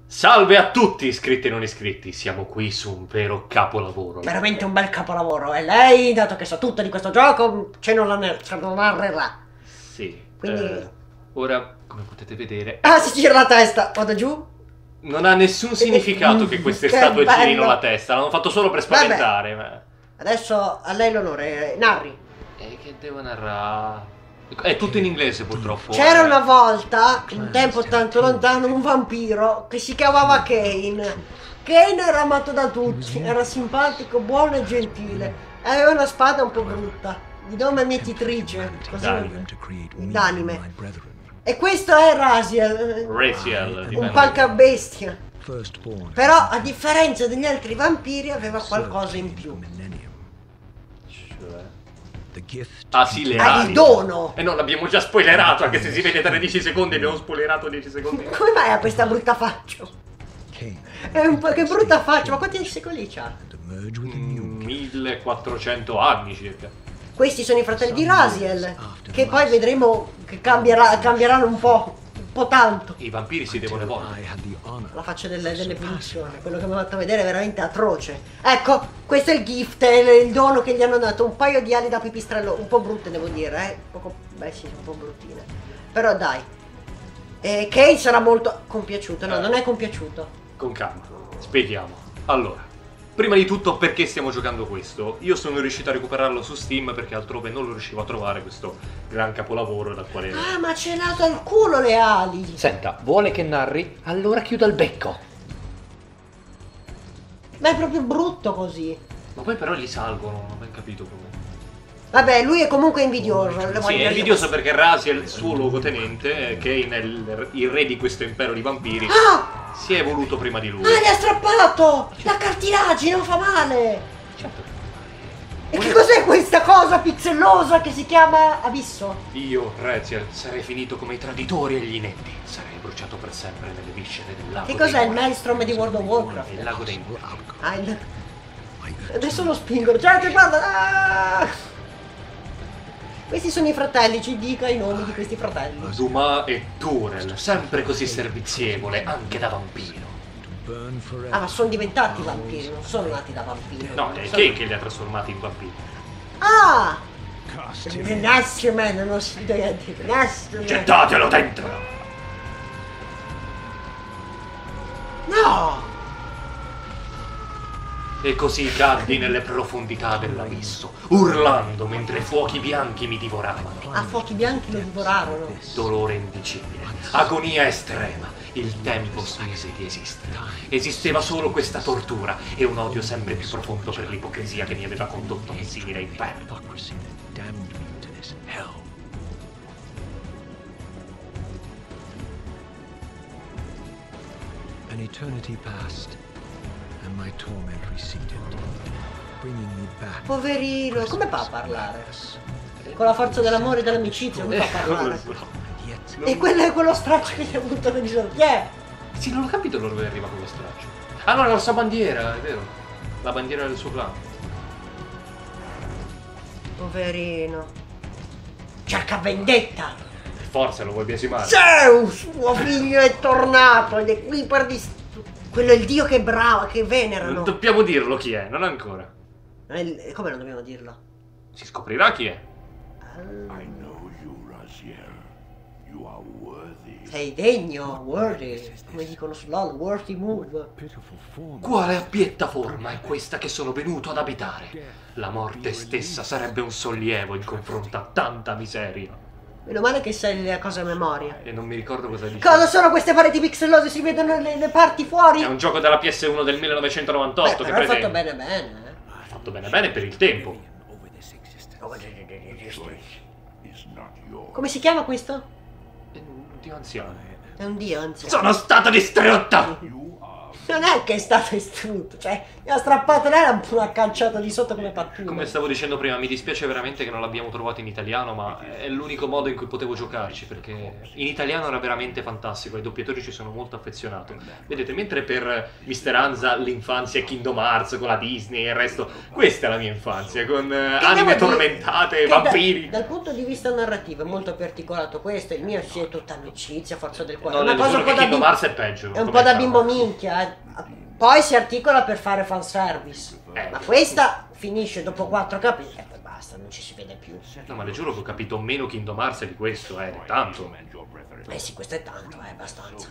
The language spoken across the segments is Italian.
Salve a tutti iscritti e non iscritti, siamo qui su un vero capolavoro. Veramente un bel capolavoro. E lei, dato che sa tutto di questo gioco, ce lo narrerà. Sì, Quindi... ora, come potete vedere... Ah, si gira la testa. Vado giù. Non ha nessun significato che queste Che statue bello. girino la testa, l'hanno fatto solo per spaventare. Ma... Adesso a lei l'onore. Narri. che devo narrare? È tutto in inglese purtroppo. C'era una volta, un tempo tanto lontano, un vampiro che si chiamava Kane. Kane era amato da tutti, era simpatico, buono e gentile. Aveva una spada un po' brutta, di nome mietitrice, così d'anime. E questo è Raziel, un pancabestia. Però a differenza degli altri vampiri aveva qualcosa in più. Ah sì, le Ha ali. il dono. No, l'abbiamo già spoilerato, anche se si vede 13 secondi, abbiamo spoilerato 10 secondi. Come mai ha questa brutta faccia? È un po' che brutta faccia, ma quanti secoli c'ha? 1400 anni circa. Questi sono i fratelli di Raziel, che poi vedremo che cambieranno un po' tanto. I vampiri si devono evolvere. La faccia delle punizioni, quello che mi ha fatto vedere è veramente atroce. Ecco, questo è il gift, è il dono che gli hanno dato, un paio di ali da pipistrello, un po' brutte devo dire, beh sì, un po' bruttine. Però dai. Kane sarà molto compiaciuto, no, non è compiaciuto. Con calma, spieghiamo. Allora, prima di tutto perché stiamo giocando questo? Io sono riuscito a recuperarlo su Steam perché altrove non lo riuscivo a trovare questo gran capolavoro dal quale... Ah, ma ce l'ha dal culo le ali! Senta, vuole che narri? Allora chiuda il becco. Ma è proprio brutto così. Ma poi però gli salgono, non ho ben capito come. Vabbè, lui è comunque invidioso. Sì, è invidioso perché Raziel è il suo luogotenente, Kane è il re di questo impero di vampiri. Ah! Si è evoluto prima di lui. Ah, gli ha strappato! La cartilagine, non fa male! Certo. E che cos'è questa cosa pixellosa che si chiama abisso? Io, Raziel, sarei finito come i traditori e gli inetti. Sarei bruciato per sempre nelle viscere del lago. Che cos'è il dei Maelstrom di World of Warcraft? Il lago dei morti. Ah, adesso lo spingo. Ciao, ti guarda! Ah! Questi sono i fratelli, ci dica i nomi di questi fratelli. Dumas e Turel, sempre così servizievole, anche da vampiro. Ah, ma sono diventati vampiri, non sono nati da vampiri. No, è Kane che li ha trasformati in vampiri. Ah! The Nasty Man, non ho sentito niente. Nasty Man. Gettatelo dentro! No! E così caddi nelle profondità dell'abisso, urlando mentre fuochi bianchi mi divoravano. A fuochi bianchi lo divorarono. Dolore indicibile, agonia estrema, il tempo smise di esistere. Esisteva solo questa tortura e un odio sempre più profondo per l'ipocrisia che mi aveva condotto a un simile inferno. An eternity passed. And my torment receded, bringing me back. Poverino, come fa a parlare? Con la forza dell'amore e dell'amicizia, come fa a parlare? E quello è quello straccio che gli ha avuto nel giorno. Chi è? Sì, non ho capito dove arriva quello straccio. Ah no, è la sua bandiera, è vero. La bandiera del suo clan. Poverino. Cerca vendetta. Forza, lo vuoi biasimare? Zeus, suo figlio è tornato ed è qui per quello è il dio che è bravo, che venerano. Non dobbiamo dirlo chi è, non ancora. Come non dobbiamo dirlo? Si scoprirà chi è. I know you, Raziel. You are worthy. Sei degno, worthy, come dicono su LOL, worthy move. Quale abbietta forma è questa che sono venuto ad abitare? La morte stessa sarebbe un sollievo in confronto a tanta miseria. Meno male che sai le cose a memoria. E non mi ricordo cosa dice. Cosa sono queste pareti pixellose? Si vedono le parti fuori? È un gioco della PS1 del 1998 che però è pretende. fatto bene bene, Ha fatto bene per il tempo. Is not yours. Come si chiama questo? Dio anziano. È un dio, anzi. Sono stato distrutto! You are Non è che è stato distrutto, cioè mi ha strappato lei e l'ha calciato di sotto come pattino. Come stavo dicendo prima, mi dispiace veramente che non l'abbiamo trovato in italiano, ma è l'unico modo in cui potevo giocarci, perché in italiano era veramente fantastico, ai doppiatori ci sono molto affezionato. Vedete, mentre per Mr. Hansa l'infanzia è Kingdom Hearts con la Disney e il resto, questa è la mia infanzia, con anime tormentate, vampiri. Dal punto di vista narrativo è molto più articolato questo, il mio si è tutta amicizia, forza del cuore. No, Una cosa un po' da Kingdom Hearts è peggio. è un po' da bimbo minchia, poi si articola per fare fanservice. Ma questa finisce dopo 4 capitoli e poi basta, non ci si vede più. No, ma le giuro che ho capito meno Kingdom Hearts di questo, è tanto. Sì, questo è tanto, è abbastanza.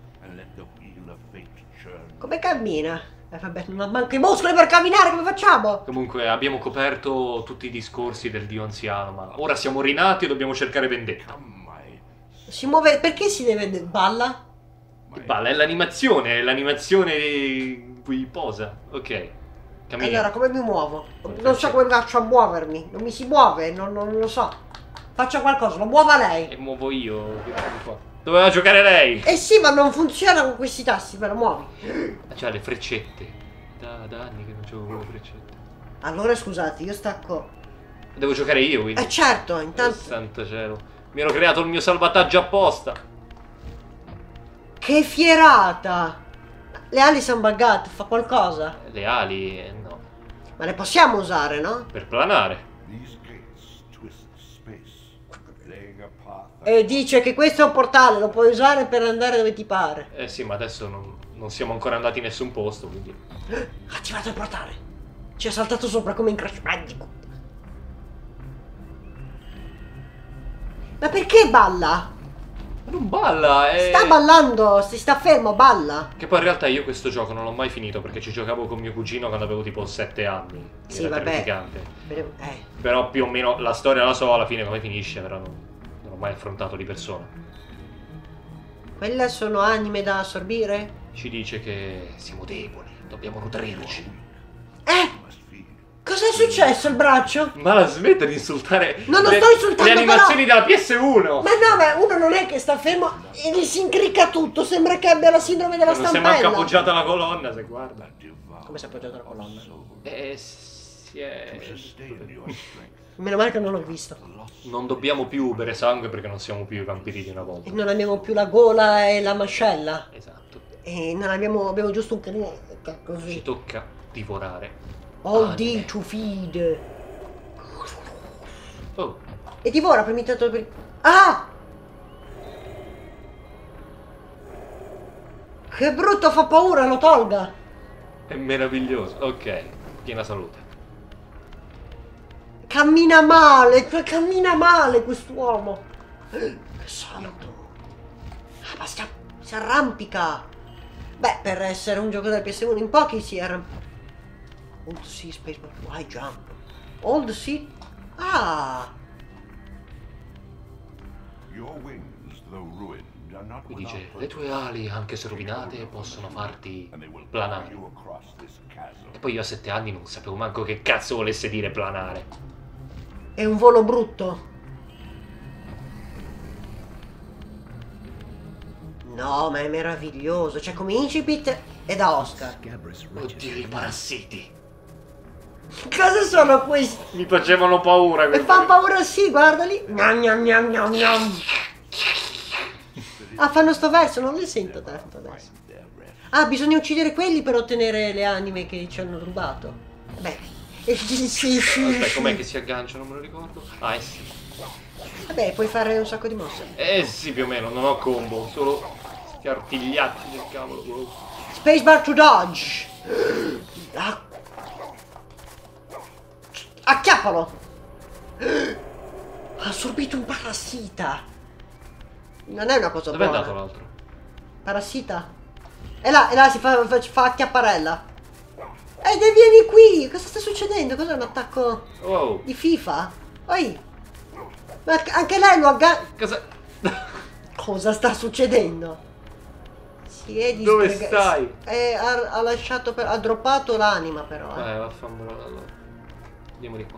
Come cammina? Vabbè, non ha manco i muscoli per camminare, come facciamo? Comunque abbiamo coperto tutti i discorsi del dio anziano, ma ora siamo rinati e dobbiamo cercare vendetta. Si muove, perché si deve... balla? Che balla, è l'animazione in cui posa. Ok, cammina. Allora, come mi muovo? Non so come faccio a muovermi, non mi si muove, non lo so. Faccia qualcosa, lo muova lei. E muovo io. Doveva giocare lei. Eh sì, ma non funziona con questi tasti, me lo muovi. C'ha le freccette. Da anni che non gioco con le freccette. Allora scusate, io stacco. Devo giocare io, quindi. Certo, intanto. Santo cielo. Mi ero creato il mio salvataggio apposta. Che fierata! Le ali sono buggate, fa qualcosa. Le ali, no. Ma le possiamo usare, no? Per planare. E dice che questo è un portale, lo puoi usare per andare dove ti pare. Eh sì, ma adesso non siamo ancora andati in nessun posto, quindi. Ha attivato il portale. Ci è saltato sopra come in Crash Bandicoot. Ma perché balla? Non balla, Sta ballando, si sta fermo, balla. Che poi in realtà io questo gioco non l'ho mai finito perché ci giocavo con mio cugino quando avevo tipo 7 anni. Sì, Era vabbè. terrificante. Eh. Però più o meno la storia la so alla fine come finisce, però non ho mai affrontato di persona. Quelle sono anime da assorbire? Ci dice che siamo deboli, dobbiamo nutrirci. Cos'è successo il braccio? Ma la smetta di insultare No, non sto insultando, le animazioni però. della PS1. Ma no, ma uno non è che sta fermo e gli si incricca tutto, sembra che abbia la sindrome della Non si è stampella. manco appoggiata la colonna, se guarda. Come si è appoggiata la colonna? Si è... Meno male che non l'ho visto. Non dobbiamo più bere sangue perché non siamo più i vampiri di una volta. E non abbiamo più la gola e la mascella. Esatto. E non abbiamo giusto un canino così. Ci tocca divorare. All day to feed. Oh, E divora per imitato per... Ah! Che brutto, fa paura, lo tolga. è meraviglioso. Ok, piena salute. Cammina male quest'uomo. Che salto. Ah, ma si arrampica. Beh, per essere un gioco del PS1 in pochi si arrampica. Hold C, spacebar, why jump? Hold C. Ah! Qui dice, le tue ali, anche se rovinate, possono farti planare. E poi io a 7 anni non sapevo manco che cazzo volesse dire planare. È un volo brutto. No, ma è meraviglioso. Cioè, come incipit è da Oscar. Oddio, i parassiti. Cosa sono questi? Mi facevano paura E questi. fa paura, sì, guardali. Gnam, gnam, gnam, gnam, gnam. Ah, fanno sto verso, non li sento tanto adesso. Ah, bisogna uccidere quelli per ottenere le anime che ci hanno rubato. Beh, sì. Aspetta, com'è che si aggancia? Non me lo ricordo. Ah, sì. Vabbè, puoi fare un sacco di mosse. Sì, più o meno, non ho combo, solo sti artigliati del cavolo. Wow. Spacebar to dodge. Ah. Acchiappalo. Ha assorbito un parassita. Non è una cosa Dove è buona. andato l'altro? Parassita? È là, si fa acchiapparella. Vieni qui! Cosa sta succedendo? Cos'è un attacco Wow. di FIFA? Oi! Ma anche lei lo aggancia. Cosa? Cosa sta succedendo? Si è Dove stai? Ha lasciato ha droppato l'anima però. Vaffanculo allora. Andiamo di qua.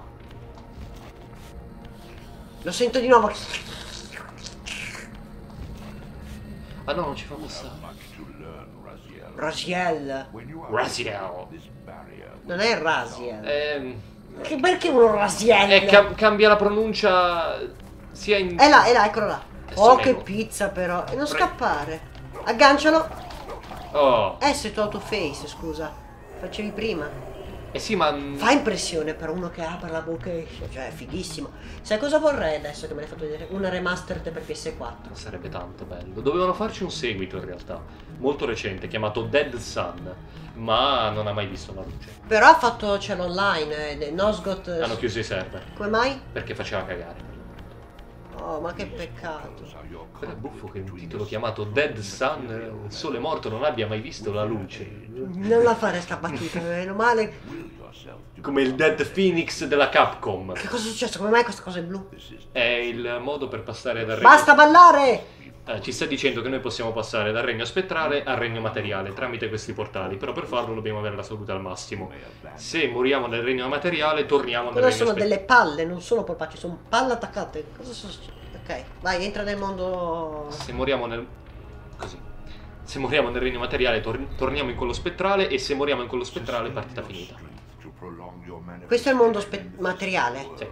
Lo sento di nuovo. Ah no, non ci fa passare. Raziel. Raziel. Non è Raziel. Ehm, Perché uno Raziel? Cambia la pronuncia sia in... È là, eccolo là. Oh, Sono che io. pizza però. E non scappare. Aggancialo. Oh. Se tu autoface, scusa. Facevi prima. Eh sì, ma... Fa impressione per uno che apre la bocca e esce. Cioè, è fighissimo. Sai cosa vorrei adesso che me l'hai fatto vedere? Una remastered per PS4. Sarebbe tanto bello. Dovevano farci un seguito in realtà, molto recente, chiamato Dead Sun, ma non ha mai visto la luce. Però ha fatto c'è l'online. Nosgoth. Hanno chiuso i server, Come mai? perché faceva cagare. Oh, ma che peccato. Però è buffo che un titolo chiamato Dead Sun, il sole morto, non abbia mai visto la luce. Non la fare sta battuta, meno male. Come il Dead Phoenix della Capcom. Che cosa è successo? Come mai questa cosa è blu? È il modo per passare dal regno... Basta ballare! Ci sta dicendo che noi possiamo passare dal regno spettrale al regno materiale tramite questi portali, però per farlo dobbiamo avere la salute al massimo. Se moriamo nel regno materiale torniamo nel Però regno sono spettrale. delle palle, non sono polpacci, sono palle attaccate. Cosa sono successe? Ok, vai, entra nel mondo. Se moriamo nel... così. Se moriamo nel regno materiale torniamo in quello spettrale, e se moriamo in quello spettrale partita finita. Questo è il mondo materiale. Sì.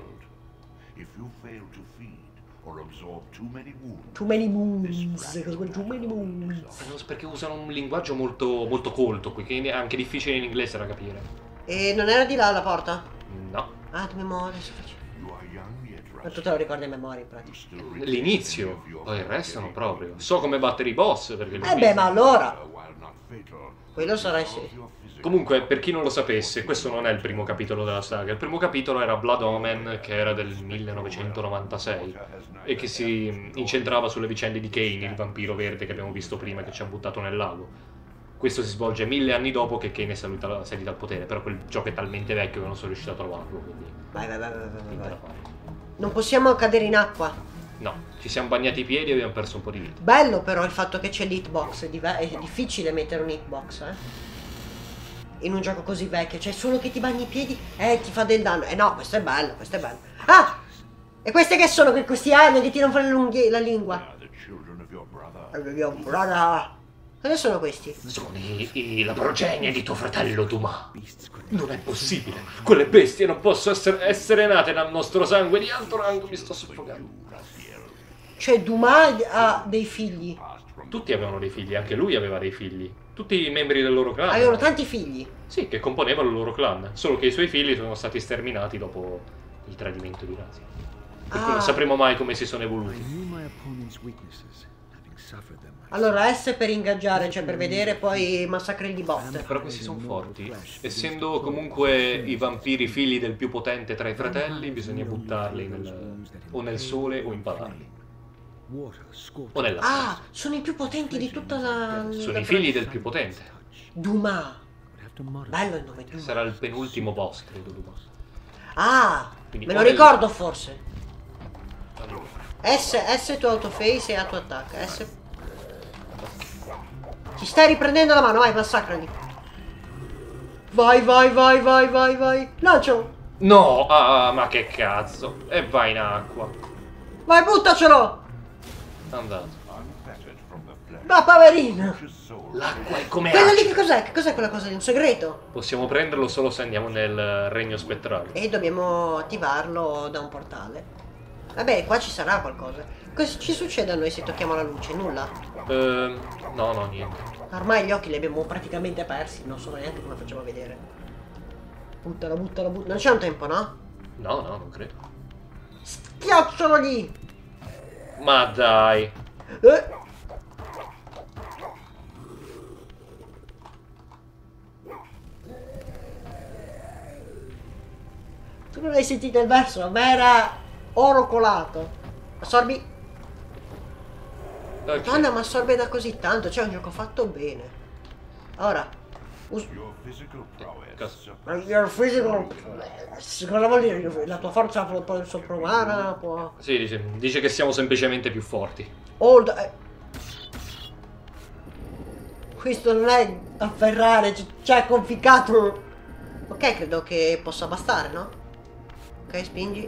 Too many moons. Too many moons. Perché usano un linguaggio molto, molto colto qui, che è anche difficile in inglese da capire. E non era di là la porta? No. Ah, dobbiamo adesso facciamo. Ma tu te lo ricordi a memoria in pratica? L'inizio, poi il resto non proprio. So come battere i boss perché li ho Beh, visti. ma allora. Quello sarà sì. Comunque, per chi non lo sapesse, questo non è il primo capitolo della saga. Il primo capitolo era Blood Omen, che era del 1996 e che si incentrava sulle vicende di Kane, il vampiro verde che abbiamo visto prima, che ci ha buttato nel lago. Questo si svolge 1000 anni dopo che Kane è salita al potere, però quel gioco è talmente vecchio che non sono riuscito a trovarlo, quindi... Vai. niente da fare. Non possiamo cadere in acqua. No, ci siamo bagnati i piedi e abbiamo perso un po' di vita. Bello però il fatto che c'è l'hitbox. È difficile mettere un hitbox, in un gioco così vecchio, cioè solo che ti bagni i piedi ti fa del danno. No, questo è bello, questo è bello. Ah! E queste che sono questi anni che tirano fuori la lingua? Cosa sono questi? Sono la progenie di tuo fratello Dumas. Non è possibile. Quelle bestie non possono essere nate dal nostro sangue di alto rango. Mi sto soffocando. Cioè Dumas ha dei figli. Tutti avevano dei figli, anche lui aveva dei figli. Tutti i membri del loro clan. Avevano tanti figli. Sì, che componevano il loro clan. Solo che i suoi figli sono stati sterminati dopo il tradimento di Razia. Per cui non sapremo mai come si sono evoluti. Allora S per ingaggiare, cioè per vedere, poi massacri di botte. Però questi sono forti. Essendo comunque i vampiri figli del più potente tra i fratelli, bisogna buttarli o nel sole o impalarli. O nella Ah, sono i più potenti di tutta la... Sono i figli del più potente. Dumas. Bello il nome Dumas. Sarà il penultimo boss, credo, Dumas. Ah, Quindi me lo o nel- ricordo forse. Allora, S tu autoface e A tu attacca. S. Ci stai riprendendo la mano, vai, massacrali. Vai. Lancialo. no, ma che cazzo. E vai in acqua. Vai, buttacelo. Andato. Ma poverino. L'acqua è come Quella lì acido. che cos'è? Che cos'è quella cosa lì? Un segreto? Possiamo prenderlo solo se andiamo nel regno spettrale. E dobbiamo attivarlo da un portale. Vabbè, qua ci sarà qualcosa. Cosa ci succede a noi se tocchiamo la luce? Nulla. No, niente. Ormai gli occhi li abbiamo praticamente persi, non so neanche come facciamo a vedere. Buttala. Non c'è un tempo, no? No, non credo. Schiaccialo lì! Ma dai. Tu non hai sentito il verso, ma era oro colato. Assorbi. Ok. Madonna, ma assorbe da così tanto, c'è un gioco fatto bene. Ora. Your physical. Cosa vuol dire? La tua forza sovrumana può. Sì, dice che siamo semplicemente più forti. Questo non è afferrare, c'è conficcato. Ok, credo che possa bastare, no? Ok, spingi.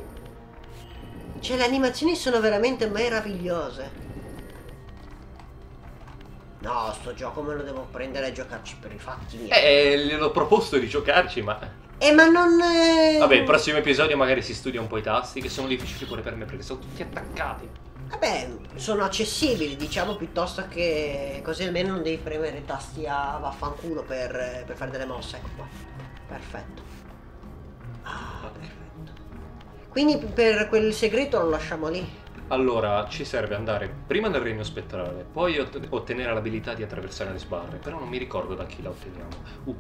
Cioè, le animazioni sono veramente meravigliose. No, sto gioco me lo devo prendere e giocarci per i fatti miei. Gliel'ho proposto di giocarci, ma... Ma non... Vabbè, il prossimo episodio magari si studia un po' i tasti, che sono difficili pure per me, perché sono tutti attaccati. Vabbè, sono accessibili, diciamo, piuttosto che... Così almeno non devi premere i tasti a vaffanculo per fare delle mosse, ecco qua. Perfetto. Ah, perfetto. Quindi per quel segreto lo lasciamo lì. Allora, ci serve andare prima nel regno spettrale, poi ottenere l'abilità di attraversare le sbarre, però non mi ricordo da chi la otteniamo.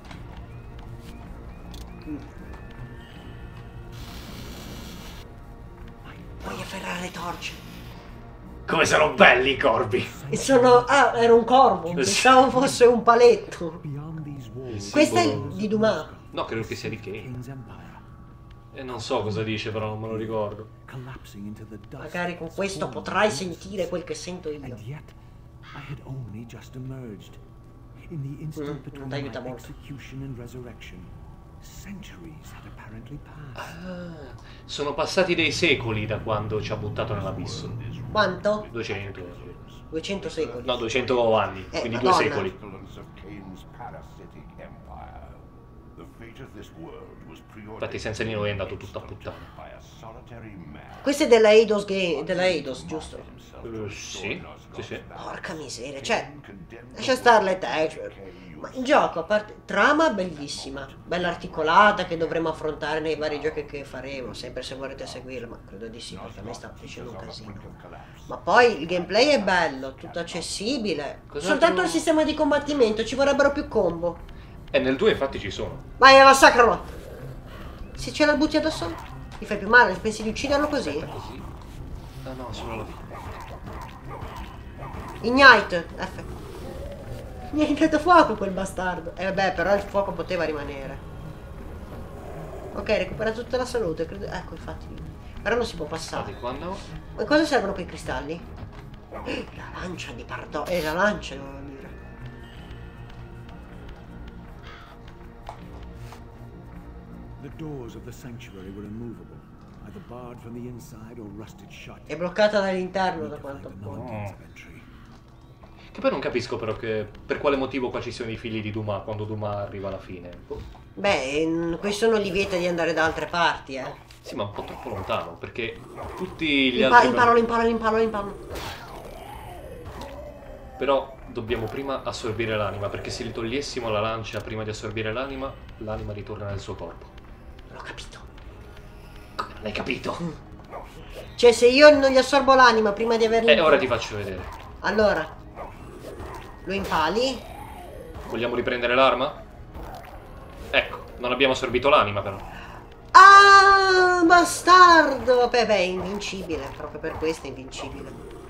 Voglio afferrare le torce. Come sono belli i corvi! E sono... Ah, era un corvo. Pensavo fosse un paletto. Beyond these walls, Questo è di Dumas. No, credo che sia di Kane. Kane's empire, E non so cosa dice, però non me lo ricordo. collapsing into the dust. Magari con questo potrai sentire quel che sento io. And yet, I had only just emerged. In the instant between non my t'aiuta molto. execution and resurrection, centuries had apparently passed. Sono passati dei secoli da quando ci ha buttato nell'abisso. Quanto? 200. 200 secoli. No, 200 anni, quindi 2 Madonna. secoli. Influence of Kane's parasitic empire. The fate of this world was Infatti senza di noi è andato tutto a puttana. by a solitary man. Questo è della Eidos Game, della Eidos, giusto? Sì, sì, sì. Porca miseria, cioè, lascia stare le texture. Ma il gioco, a parte trama bellissima, bella articolata che dovremo affrontare nei vari giochi che faremo, sempre se vorrete seguirlo, ma credo di sì, perché a me sta facendo un casino. Ma poi il gameplay è bello, tutto accessibile. Soltanto il sistema di combattimento, ci vorrebbero più combo. E nel 2 infatti ci sono. Vai, massacralo! Se ce la butti addosso, ti fai più male, pensi di ucciderlo così? Così. Ah no, solo la fine. Ignite, F. Mi ha dato fuoco quel bastardo. Vabbè, però il fuoco poteva rimanere. Ok, recupera tutta la salute, credo. Ecco, infatti. Però non si può passare. Infatti quando... Ma cosa servono quei cristalli? La lancia di Pardo. La lancia, devo dire. The doors of the sanctuary were immovable, either barred from the inside or rusted shut. È bloccata dall'interno da quanto The può. means of entry. Che poi non capisco però che per quale motivo qua ci siano i figli di Dumas quando Dumas arriva alla fine. Boh. Beh, questo non gli vieta di andare da altre parti, eh. Sì, ma un po' troppo lontano, perché tutti gli altri... Impalo. Però dobbiamo prima assorbire l'anima, perché se li togliessimo la lancia prima di assorbire l'anima, l'anima ritorna nel suo corpo. L'ho capito. Come non l'hai capito? Cioè, se io non gli assorbo l'anima prima di averli... Ora ti faccio vedere. Allora, lo impali. Vogliamo riprendere l'arma? Ecco, non abbiamo assorbito l'anima però. Ah, bastardo! Vabbè, beh, è invincibile. Proprio per questo è invincibile.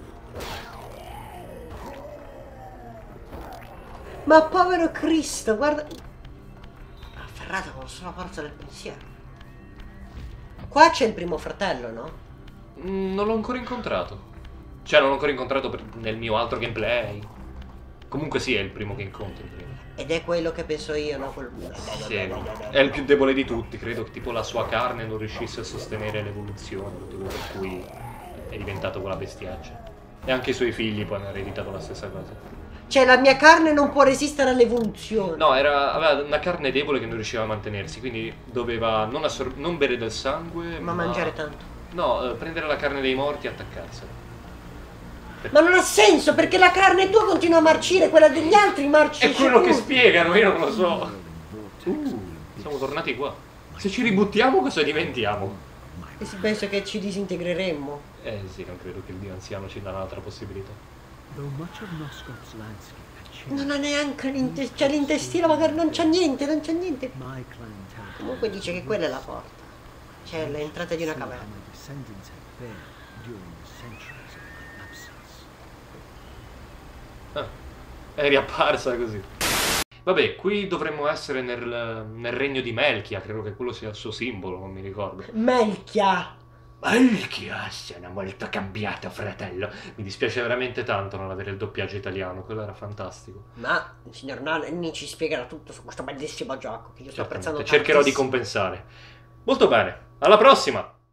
Ma povero Cristo, guarda... Afferrato con la sola forza del pensiero. Qua c'è il primo fratello, no? Non l'ho ancora incontrato. Cioè, non l'ho ancora incontrato nel mio altro gameplay. Comunque sì, è il primo che incontri, credo. Ed è quello che penso io, no? Sì, è il più debole di tutti. Credo che tipo la sua carne non riuscisse a sostenere l'evoluzione, motivo per cui è diventato quella bestiaccia. E anche i suoi figli poi hanno ereditato la stessa cosa. Cioè, la mia carne non può resistere all'evoluzione. No, aveva una carne debole che non riusciva a mantenersi, quindi doveva non bere del sangue, Ma mangiare tanto. No, prendere la carne dei morti e attaccarsela. Ma non ha senso, perché la carne tua continua a marcire, quella degli altri marcisce. È quello che più. spiegano, io non lo so. Siamo tornati qua. Se ci ributtiamo cosa diventiamo? E si pensa che ci disintegreremmo. Sì, non credo che il dio anziano ci dà un'altra possibilità. Though much of Nosgoth's landscape had changed, Non ha neanche l'intestino, c'è l'intestino, magari non c'è niente, my clan territory Comunque dice che quella è la porta. C'è l'entrata di una saw how caverna. my descendants had fared during the centuries of my absence. È riapparsa così. Vabbè, qui dovremmo essere nel regno di Melchia, credo che quello sia il suo simbolo, non mi ricordo. Melchia! Melchia, sono molto cambiato, fratello. Mi dispiace veramente tanto non avere il doppiaggio italiano, quello era fantastico. Ma il signor Nanni ci spiegherà tutto su questo bellissimo gioco che io sto apprezzando Cercherò di tantissimo. compensare. Molto bene, alla prossima!